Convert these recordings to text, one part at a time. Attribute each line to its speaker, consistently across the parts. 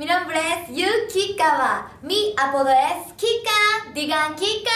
Speaker 1: Mi nombre es Yuki Kawa. Mi apodo es Kika. Digan Kika.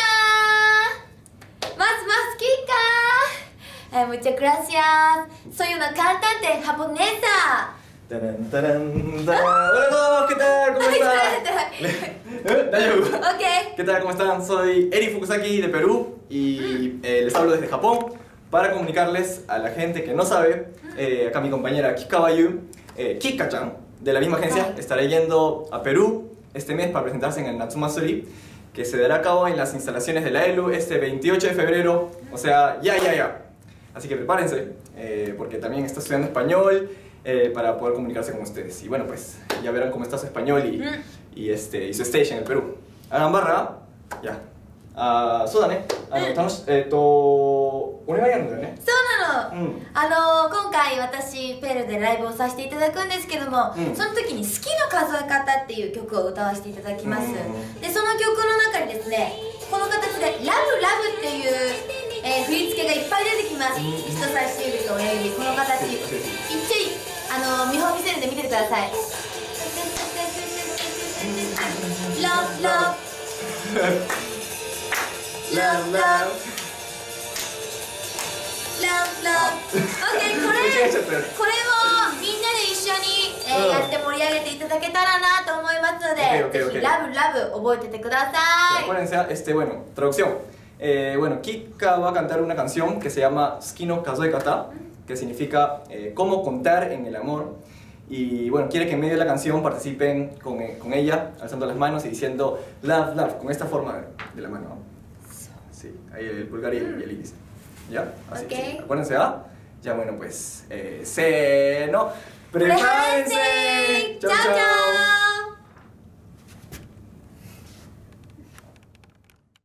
Speaker 1: Más Kika. Muchas gracias. Soy una cantante japonesa.
Speaker 2: Tarán, tarán, tarán. Hola a todos, ¿qué tal? ¿Cómo están?
Speaker 1: Ok.
Speaker 2: ¿Qué tal? ¿Cómo están? Soy Eri Fukusaki de Perú y les hablo desde Japón para comunicarles a la gente que no sabe, acá mi compañera Kikawa Yu, Kika-chan, de la misma agencia, estará yendo a Perú este mes para presentarse en el Natsumatsuri, que se dará a cabo en las instalaciones de la ELU este 28 de febrero, o sea, ya. Así que prepárense, porque también está estudiando español para poder comunicarse con ustedes. Y bueno, pues ya verán cómo está su español y su stage en el Perú. Hagan barra, ya. そうだね。楽しお願いあるんだよね。
Speaker 1: そうなの。今回私ペルでライブをさせていただくんですけども、その時に好きの数え方っていう曲を歌わせていただきます。でその曲の中にですね、この形でラブラブっていう、振り付けがいっぱい出てきます。人差し指と親指、この形。一応見本見せるんで見ててください。ラブラブLove, love. Love, love. OK、これをみんなで一緒に、やって盛り上げていただけたらなと思いますので、ぜひラブラブ覚えててください。
Speaker 2: Acuérdense, bueno, traducción. Bueno, Kika va a cantar una canción que se llama Suki no Kazoe Kata, que significa cómo contar en el amor. Y bueno, quiere que en medio de la canción participen con ella, alzando las manos y diciendo love, love, con esta forma de la mano. Sí, ahí el pulgar y el índice. ¿Ya? Así.
Speaker 1: Okay.
Speaker 2: Sí. Acuérdense, ya bueno, pues, no. ¡Prepárense! ¡Chao, chao!